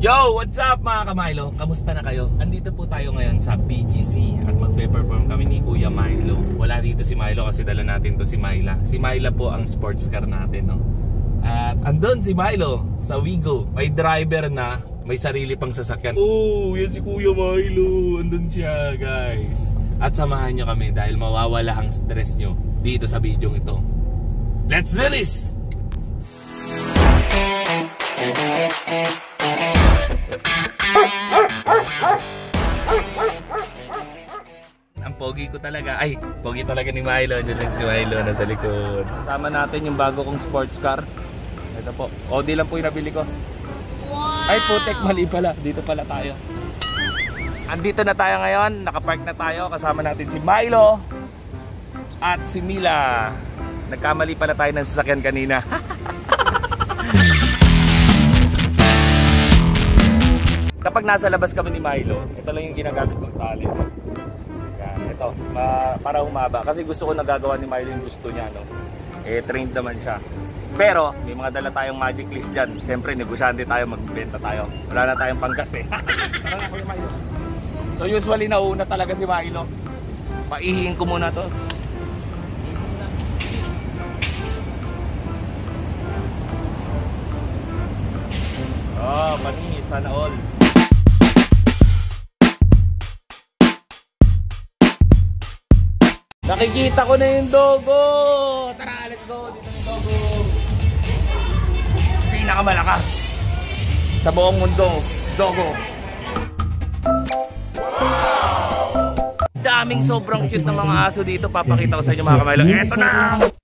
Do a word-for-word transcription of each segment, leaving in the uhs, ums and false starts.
Yo! What's up mga ka-Milo? Kamusta na kayo? Andito po tayo ngayon sa B G C at magpe-perform kami ni Kuya Milo. Wala dito si Milo kasi dala natin to si Myla. Si Myla po ang sports car natin, no? At andun si Milo sa Wigo. May driver na, may sarili pang sasakyan. Oh, yan si Kuya Milo. Andun siya, guys. At samahan nyo kami dahil mawawala ang stress nyo dito sa video ito. Let's do this! Ang pogi ko talaga. Ay, pogi talaga ni Milo. Diyan lang si Milo nasa likod. Kasama natin yung bago kong sports car. Ito po, Audi lang po yung nabili ko. Wow! Ay putek, mali pala. Dito pala tayo. Andito na tayo ngayon. Nakapark na tayo. Kasama natin si Milo at si Mila. Nagkamali pala tayo ng sasakyan kanina. Kapag nasa labas kami ni Milo, ito lang yung ginagamit kong tali. Yan, ito, ma para humaba. Kasi gusto ko nagagawa ni Milo yung gusto niya, no? Eh, trained naman siya. Pero, may mga dala tayong magic list dyan. Siyempre, negosyante tayo, magbenta tayo. Wala na tayong panggas eh. Tara nga, Kuya Milo. So, usually, nauna talaga si Milo. Paihiin ko muna to. Oh, panis, sana all. Nakikita ko na yung dogo. Tara, let's go. Dito yung dogo. Pinakamalakas sa buong mundo, dogo. Wow! Daming sobrang cute na mga aso dito. Papakita ko sa inyo mga ka-Milo. Eto na!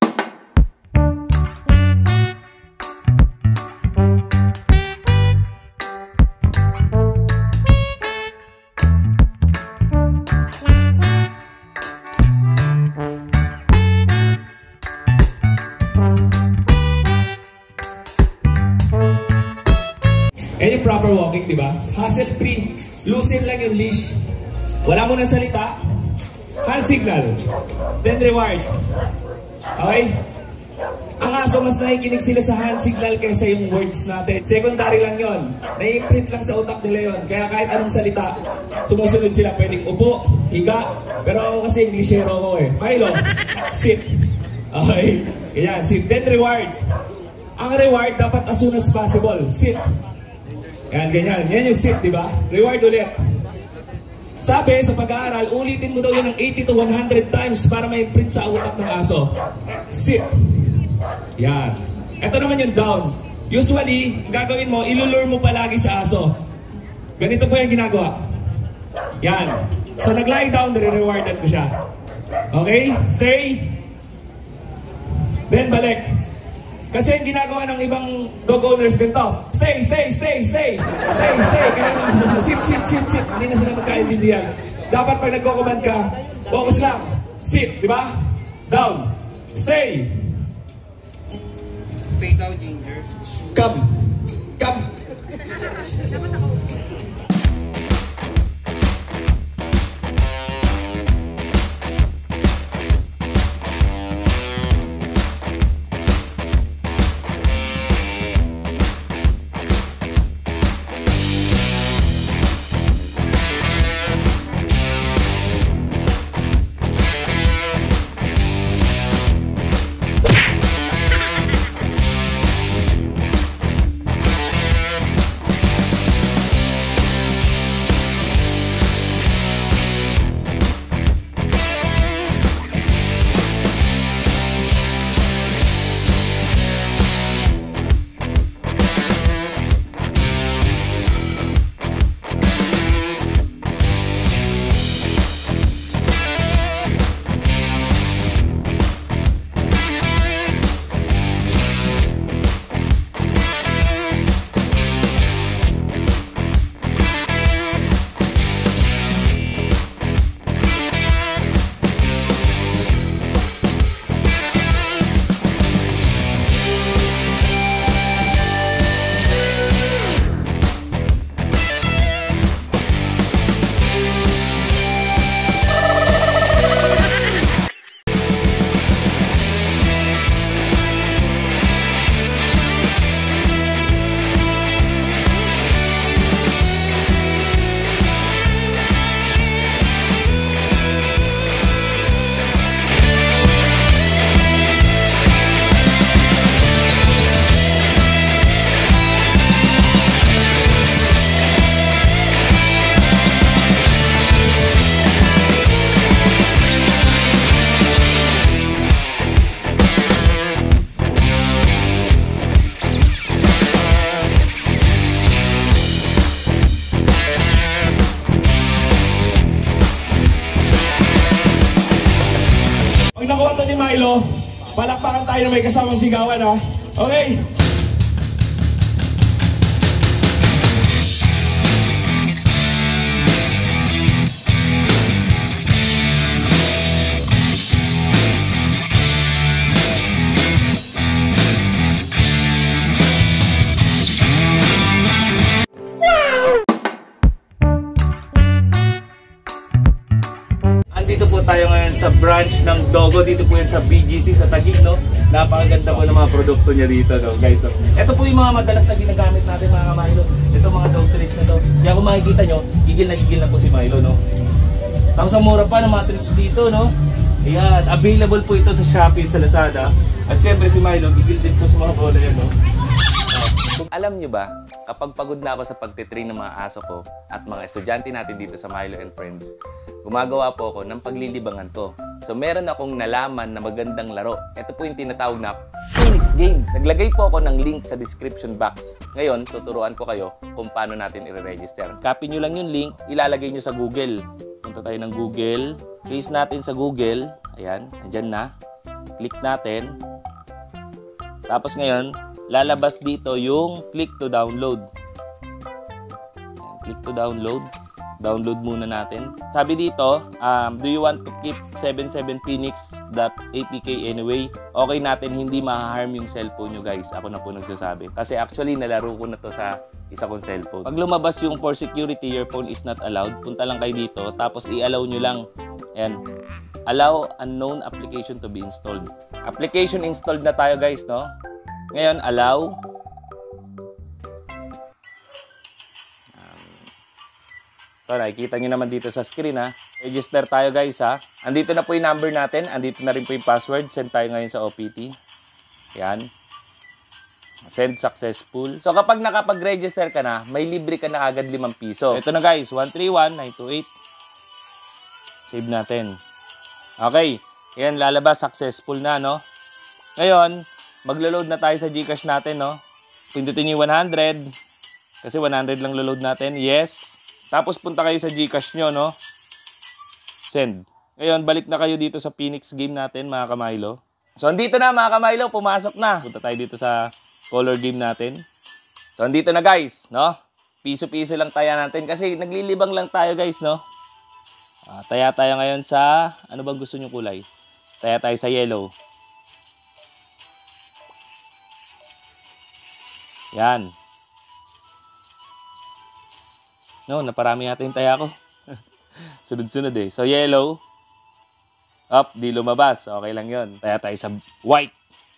Any proper walking, di ba? Hassle-free. Loosen lang yung leash. Wala mo nang salita. Hand signal. Then reward. Okay? Ang aso, mas nakikinig sila sa hand signal kaysa yung words natin. Secondary lang yon. Nai-imprint lang sa utak nila yon. Kaya kahit anong salita, sumusunod sila. Pwedeng upo, higa. Pero ako kasi Englishero ko eh. Milo, sit. Okay? Ganyan, sit. Then reward. Ang reward dapat as soon as possible. Sit. Yan, ganyan. Yan yung sit, di ba? Reward ulit. Sabi sa pag-aaral, ulitin mo daw yun ng eighty to one hundred times para ma-imprint sa utak ng aso. Sit. Yan. Ito naman yung down. Usually, gagawin mo, ilulure mo palagi sa aso. Ganito po yung ginagawa. Yan. So, nag-lie down, nire-rewardan ko siya. Okay? Stay. Then, balik. Kasi yung ginagawa ng ibang dog owners ganito. Stay, stay, stay, stay. Stay, stay. Kaya naman, sit, sit, sit, sit. Hindi na sila magkaintindihan. Dapat pag nagko-command ka, focus lang. Sit, di ba? Down. Stay. Stay down, Ginger. Come. Come. Milo. Palakpakan tayo na may kasamang sigawan, ha? Okay? Dito po tayo ngayon sa branch ng Dogo. Dito po yan sa B G C sa Taguig, no? Napakaganda po ng mga produkto niya dito, no, guys. So, ito po yung mga madalas na ginagamit natin, mga ka-Milo. Ito mga dog treats na to. Kaya kung makikita nyo, gigil na gigil na po si Milo, no? Tapos ang mura pa ng mga treats dito, no? Ayan, available po ito sa Shopee, sa Lazada. At syempre si Milo, gigil din po sa mga bola yan, no? Alam nyo ba, kapag pagod na ako sa pagtitrain ng mga aso ko at mga estudyante natin dito sa Milo and Friends, gumagawa po ako ng paglilibangan ko. So meron akong nalaman na magandang laro. Ito po yung tinatawag na Phoenix Game. Naglagay po ako ng link sa description box. Ngayon, tuturuan ko kayo kung paano natin i-register. Copy nyo lang yung link, ilalagay nyo sa Google. Punta tayo ng Google. Paste natin sa Google. Ayan, andyan na. Click natin. Tapos ngayon, lalabas dito yung click to download. Ayan, click to download. Download muna natin. Sabi dito, um, do you want to keep seventy-seven phoenix dot A P K anyway? Okay natin, hindi ma-harm yung cellphone nyo, guys. Ako na po nagsasabi. Kasi actually, nalaro ko na to sa isa kong cellphone. Pag lumabas yung for security, your phone is not allowed, punta lang kayo dito. Tapos i-allow nyo lang. Ayan. Allow unknown application to be installed. Application installed na tayo, guys, no? Ngayon, allow. Ito, nakikita nyo naman dito sa screen, ha. Register tayo, guys, ha. Andito na po yung number natin. Andito na rin po yung password. Send tayo ngayon sa O P T. Yan. Send successful. So, kapag nakapag-register ka na, may libre ka na agad limang piso. Ito na, guys. one three one nine two eight. Save natin. Okay. Yan, lalabas. Successful na, no? Ngayon, maglo-load na tayo sa GCash natin, no? Pindutin nyo yung one hundred. Kasi one hundred lang lo-load natin. Yes. Tapos punta kayo sa GCash nyo, no? Send. Ngayon, balik na kayo dito sa Phoenix Game natin, mga ka-Milo. So, andito na, mga ka-Milo. Pumasok na. Punta tayo dito sa color game natin. So, andito na, guys, no? Piso-piso lang taya natin. Kasi naglilibang lang tayo, guys, no? Uh, taya tayo ngayon sa... Ano bang gusto nyo kulay? Taya tayo sa yellow. Yan. No, naparami natin yung taya ko. Sunod-sunod eh. So, yellow. Up, di lumabas. Okay lang yun. Taya tayo sa white.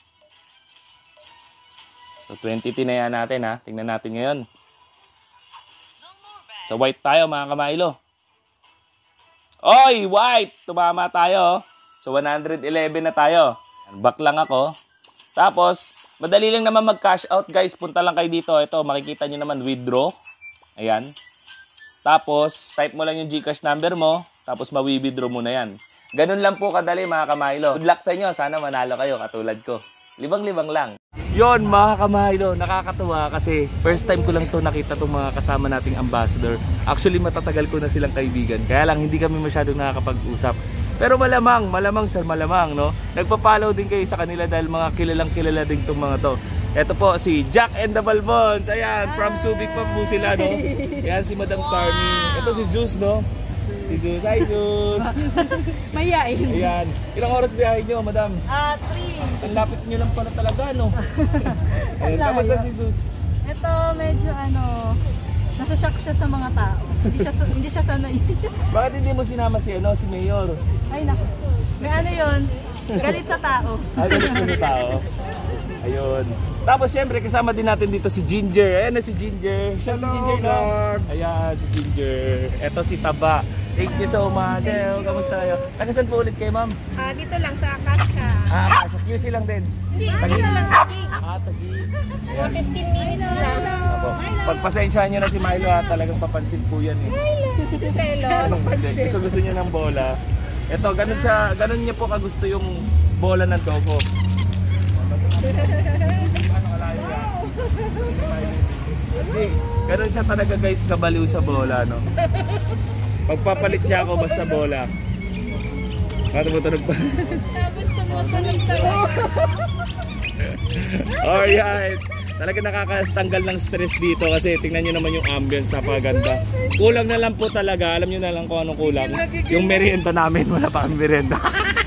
So, twenty tinaya natin, ha. Tingnan natin ngayon. Sa white tayo, mga ka-Milo. Oy, white! Tumama tayo. So, one hundred eleven na tayo. Back lang ako. Tapos, madali lang naman mag-cash out, guys. Punta lang kayo dito. Ito, makikita nyo naman, withdraw. Ayan. Tapos, type mo lang yung GCash number mo, tapos mawi-withdraw mo na yan. Ganun lang po kadali, mga ka-Milo. Good luck sa inyo. Sana manalo kayo katulad ko. Libang-libang lang. Yon, mga ka-Milo, nakakatuwa kasi first time ko lang to nakita itong mga kasama nating ambassador. Actually, matatagal ko na silang kaibigan. Kaya lang, hindi kami masyadong nakakapag-usap. Pero malamang, malamang sa malamang, no? Nagpa-follow din kayo sa kanila dahil mga kilalang kilala din itong mga to. Ito po si Jack and the Balbons. Ayan, from Subic pa po sila, no? Ayan si Madam Carmi. Ito si Zeus, no? Si Zeus. Hi, Zeus. Mayain. Ayan. Ilang oras biyahe nyo, Madam? Ah, three. Ang lapit nyo lang pala talaga, no? Ayan, kamusta si Zeus? Ito, medyo ano, nasashock siya sa mga tao. Hindi siya, hindi siya sanay. Bakit hindi mo sinama si, ano, si Mayor? Ay, naku. May ano yun? Galit sa tao. Ah, galit mo sa tao? Ayun. Tapos syempre kasama din natin dito si Ginger. Ayan na si Ginger. Siya si Ginger, no? Ayan si Ginger. Ito si Taba. Thank you so much. Ayo, kamusta kayo? Tagasan po ulit kayo, ma'am? Ah, dito lang sa Akasha. Ah, sa Q C lang din. Hindi, dito lang sa King. Ah, Taguig. For fifteen minutes lang. Pagpasensyahan nyo na si Milo, ha. Talagang papansin po yan, eh. Selo. Gusto gusto niya ng bola. Ito, ganun siya, ganun niya po kagusto yung bola ng Dogo. Kasi ganun siya talaga, guys, kabaliw sa bola, no? Pagpapalit niya ako basta bola. Paano mo tunog ba? Tapos Alright. Talaga nakakatanggal ng stress dito kasi tingnan nyo naman yung ambience, napakaganda. Kulang na lang po talaga, alam nyo na lang kung anong kulang. Yung merienda namin, wala pa kami merienda.